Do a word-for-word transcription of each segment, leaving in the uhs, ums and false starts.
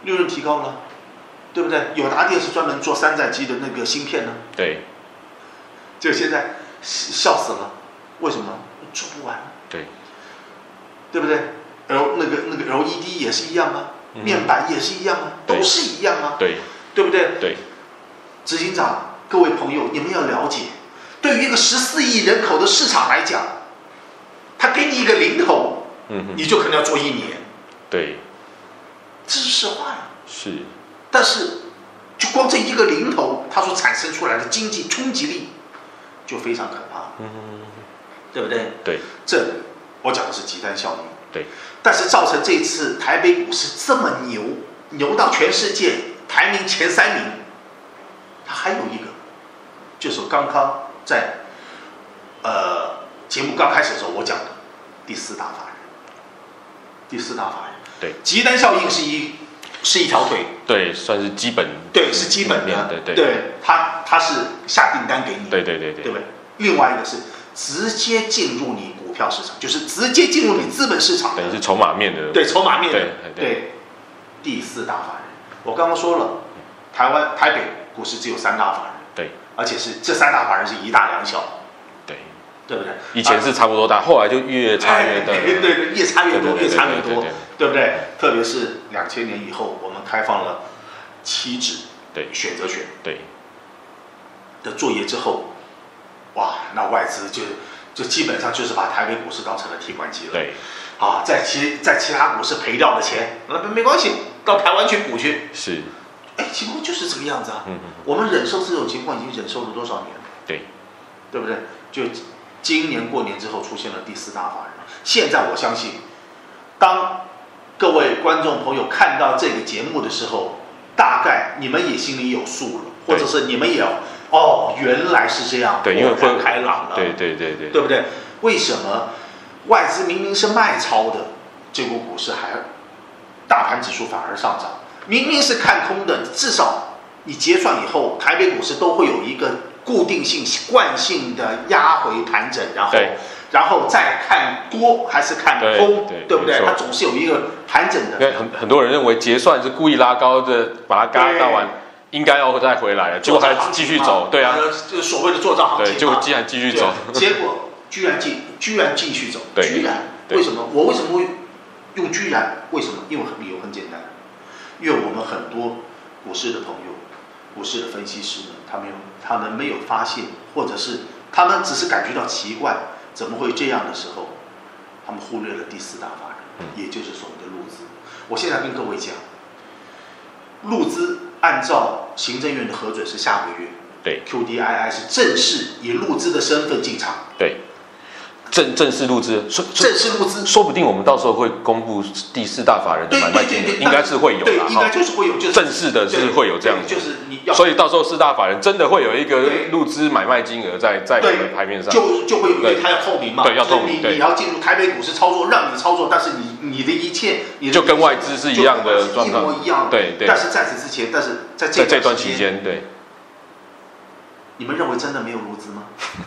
利润提高了，对不对？友达电是专门做山寨机的那个芯片呢， 对， 就现在笑死了，为什么做不完？ 对， 对不对 ？L 那个那个 L E D 也是一样啊， 嗯、 面板也是一样啊，都是一样啊， 对， 对不对？ 对， 执行长，各位朋友，你们要了解，对于一个十四亿人口的市场来讲，他给你一个零头， 嗯， 你就可能要做一年， 对， 这是实话呀。 是， 但是就光这一个零头，它所产生出来的经济冲击力就非常可怕， 嗯， 对不对？ 对， 这我讲的是集单效应， 对。 但是造成这次台北股市这么牛，牛到全世界排名前三名，它还有一个，就是刚刚在呃节目刚开始的时候我讲的第四大法人，第四大法人， 对， 集单效应是一是一条腿， 对，算是基本， 对，是基本的， 对对对，它它是下订单给你， 对对对对， 对不对？另外一个是直接进入你股票市场，就是直接进入你资本市场的， 等于是筹码面的， 对，筹码面的， 对 对, 对。第四大法人，我刚刚说了，台湾台北股市只有三大法人， 对， 而且是这三大法人是一大两小， 对， 对不对？ 以前是差不多大，后来就越差越大， 对对对，越差越多，越差越多，对不对？ 对， 特别是两千年以后，我们开放了期指， 对， 选择权， 对的作业之后，哇，那外资就就基本上就是把台北股市当成了提款机了。 对， 啊，在其在其他股市赔掉的钱，那没关系，到台湾去补去。 是， 哎，情况就是这个样子啊。 嗯嗯。 我们忍受这种情况已经忍受了多少年了？ 对， 对不对？就今年过年之后出现了第四大法人，现在我相信，当各位观众朋友看到这个节目的时候，大概你们也心里有数了，或者是你们也哦，原来是这样， 对，因为豁然开朗了， 对对对对， 对不对？为什么外资明明是卖超的，结果股市还大盘指数反而上涨？明明是看空的，至少你结算以后，台北股市都会有一个固定性、惯性的压回盘整，然后然后再看多还是看空，对, 对, 对不对？它总是有一个盘整的。 因为很很多人认为结算是故意拉高的，把它嘎到完。应该要再回来了，结果还继续走，对啊， 就是所谓的做账行情， 对，就既然继续走， 结果居然继居然继续走，居然为什么？我为什么会用居然？为什么？因为理由很简单，因为我们很多股市的朋友、股市的分析师们，他们有他们没有发现，或者是他们只是感觉到奇怪，怎么会这样的时候，他们忽略了第四大法人，也就是所谓的陆资。我现在跟各位讲，陆资。按照行政院的核准是下个月， 对 ，Q D I I 是正式以陆资的身份进场， 对，正正式陆资， 正式陆资， 说不定我们到时候会公布第四大法人的买卖金额，应该是会有的，应该就是会有，就是正式的是会有这样子， 就是你要， 所以到时候四大法人真的会有一个陆资买卖金额在在我们的牌面上， 就就会有，因为它要透明嘛， 对，要透明， 你你要进入台北股市操作，让你操作，但是你你的一切，你就跟外资是一样的状况， 一模一样， 对对。 但是在此之前，但是在这这段期间，对， 你们认为真的没有陆资吗？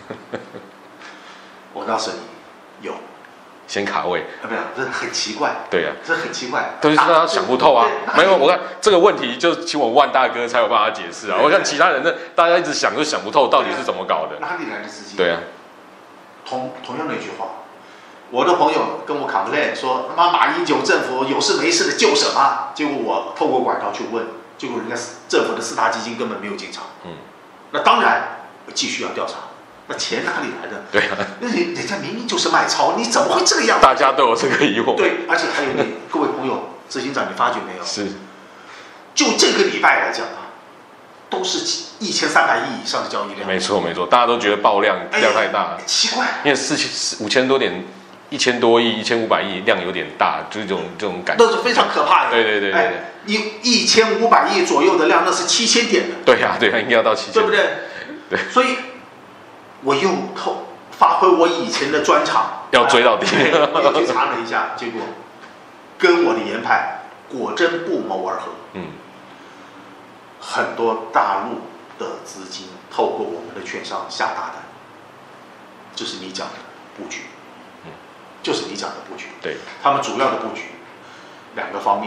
我告诉你，有。 先卡位啊，没有，这很奇怪。 对呀、啊， 这很奇怪， 都是大家想不透啊。没有，我看这个问题就请我万大哥才有办法解释啊。我看其他人呢，大家一直想都想不透，到底是怎么搞的？ 哪里来的资金？ 对啊， 同同样的一句话，我的朋友跟我 complain 说，他妈马英九政府有事没事的救什么？结果我透过管道去问，结果人家政府的四大基金根本没有进场。嗯，那当然继续要调查。那钱哪里来的？ 对啊， 那人人家明明就是卖超，你怎么会这个样子？ 大家都有这个疑惑。 对，而且还有你各位朋友，执行长，你发觉没有？ 是， 就这个礼拜来讲啊，都是一千三百亿以上的交易量。 没错没错，大家都觉得爆量、 哎、 量太大， 奇怪， 因为四千五千多点，一千多亿、一千五百亿量有点大，就是这种这种感觉， 那是非常可怕的。 对对对对对， 哎，你一千五百亿左右的量，那是七千点的。 对呀、啊、对呀、啊，应该要到七千， 对不对？ 对， 所以。我又透发挥我以前的专长， 要追到底。 我也去查了一下，结果跟我的研判果真不谋而合。嗯，很多大陆的资金透过我们的券商下大单，这是你讲的布局。嗯，就是你讲的布局。 对， 他们主要的布局两个方面，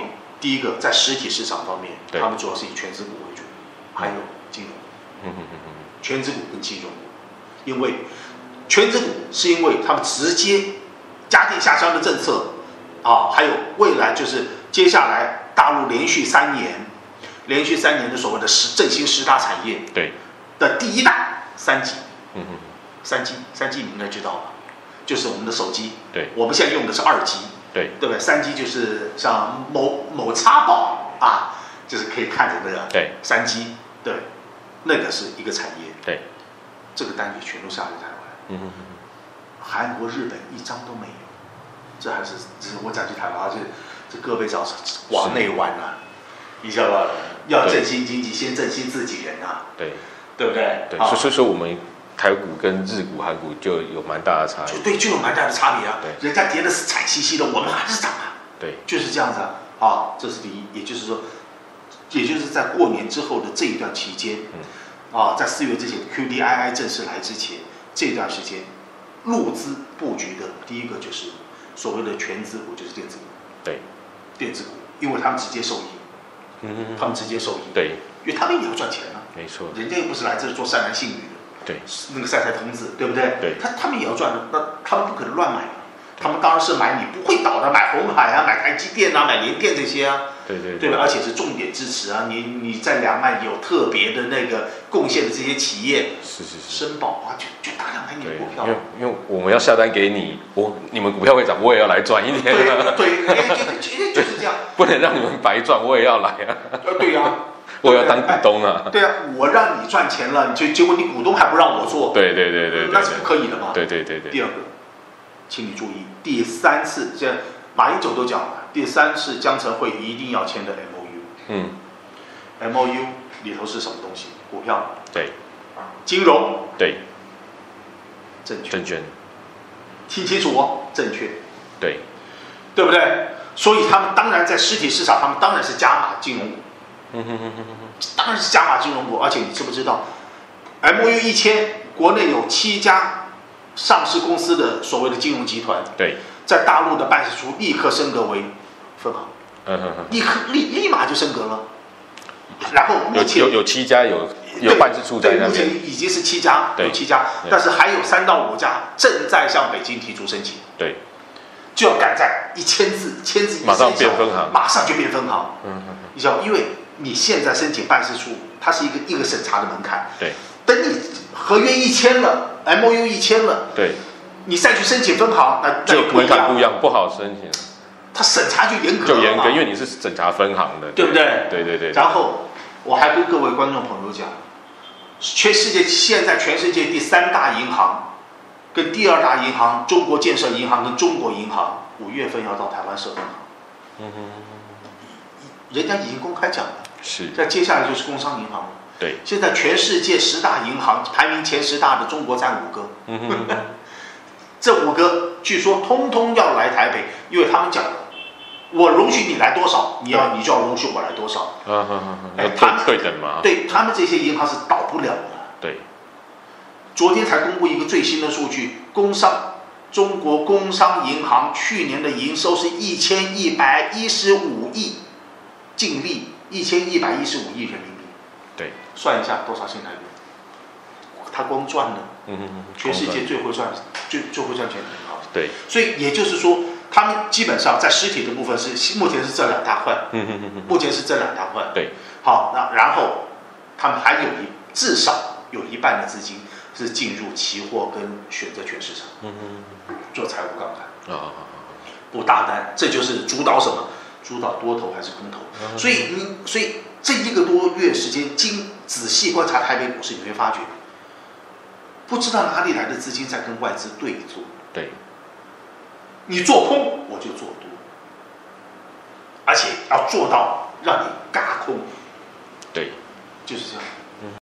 第一个在实体市场方面， 对他们主要是以全资股为主，还有金融， 嗯嗯嗯嗯， 全资股跟金融股，因为全资股是因为他们直接家电下乡的政策啊，还有未来就是接下来大陆连续三年，连续三年的所谓的十振兴十大产业对的第一大三 G， 嗯嗯， 三 G 三 G 你应该知道吧？就是我们的手机， 对， 我们现在用的是二 G。 对， 对不对？三 G 就是像某某插宝啊，就是可以看着那个对三 G， 对，那个是一个产业， 对， 这个单也全都下在台湾， 嗯嗯嗯， 韩国、日本一张都没有，这还是这是我讲句台湾话，这这各位找往内玩啊，你知道吧？要振兴经济，先振兴自己人啊， 对， 对不对？ 对，所以所以说我们。台股跟日股、韩股就有蛮大的差异， 对，就有蛮大的差别啊。 对， 人家跌的是惨兮兮的，我们还是涨啊。 对， 就是这样子啊。啊，这是第一，也就是说，也就是在过年之后的这一段期间，嗯，啊，在四月之前 ，Q D I I 正式来之前，这段时间，入资布局的第一个就是所谓的全资股，就是电子股。 对， 电子股，因为他们直接受益，嗯，他们直接受益。 对， 因为他们也要赚钱啊。 没错， 人家又不是来这里做善男信女的。 对， 那个赛台童子，对不对？ 对， 他他们也要赚的，那他们不可能乱买，他们当然是买你不会倒的，买鸿海啊，买台积电啊，买联电这些啊， 对对对吧？而且是重点支持啊，你你在两岸有特别的那个贡献的这些企业， 是是是， 申报啊，就就大量买你的股票， 因为因为我们要下单给你，我你们股票会涨，我也要来赚一点， 对对，就就是这样， 不能让你们白赚，我也要来啊， 呃，对呀。 我要当股东啊！ 对啊，我让你赚钱了，结结果你股东还不让我做， 对对对对， 那是不可以的嘛。 对对对对。 第二个，请你注意，第三次，现在马英九都讲了，第三次江城会一定要签的 M O U。嗯。M O U 里头是什么东西？股票。 对。 金融。 对。 证券。 证券。 听清楚哦，证券。 对。 对不对？所以他们当然在实体市场，他们当然是加码金融股。嗯哼哼哼哼，当然是加码金融股，而且你知不知道 ，M O U 一签，国内有七家上市公司的所谓的金融集团， 对， 在大陆的办事处立刻升格为分行， 嗯哼哼， 立刻立立马就升格了。然后目前有有七家有有办事处在那边， 目前已经是七家，有七家，但是还有三到五家正在向北京提出申请， 对， 就要赶在一签字，签字马上变分行， 马上就变分行， 嗯哼哼， 你知道，因为你现在申请办事处，它是一个一个审查的门槛。 对。 等你合约一签了 ，M O U 一签了， 对。 你再去申请分行，那那就门槛不一样，不好申请。 它审查就严格了。 就严格，因为你是审查分行的， 对不对？ 对对对。 然后我还跟各位观众朋友讲，全世界现在全世界第三大银行，跟第二大银行中国建设银行跟中国银行，五月份要到台湾设分行。嗯哼。人家已经公开讲了， 是。 那接下来就是工商银行了。 对。 现在全世界十大银行排名前十大的，中国占五个。嗯哼。这五个据说通通要来台北，因为他们讲了，我容许你来多少，你要你就要容许我来多少。 嗯哼哼。哎，他们对等嘛？ 对他们这些银行是倒不了的。 对。 昨天才公布一个最新的数据，工商中国工商银行去年的营收是一千一百一十五亿。净利一千一百一十五亿人民币， 对， 算一下多少新台币？他光赚了，嗯嗯嗯，全世界最会赚、最最会赚钱的银行。 对， 所以也就是说，他们基本上在实体的部分是目前是这两大块，嗯嗯嗯，目前是这两大块。 对， 好，那然后他们还有一至少有一半的资金是进入期货跟选择权市场，嗯嗯，做财务杠杆啊，不大单，这就是主导什么？主导多头还是空头，所以你所以这一个多月时间，经仔细观察台北股市，你会发觉，不知道哪里来的资金在跟外资对做。 对， 你做空我就做多，而且要做到让你嘎空。 对， 就是这样。